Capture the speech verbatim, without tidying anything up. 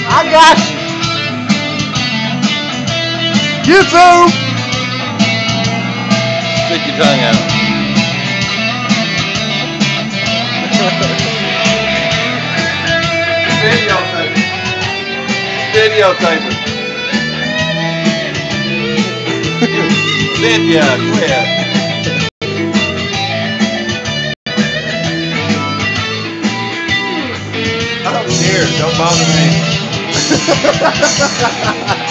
I got you. YouTube. Stick your tongue out. Videotape it. Videotape it. Lydia, quit. I don't care. Don't bother me.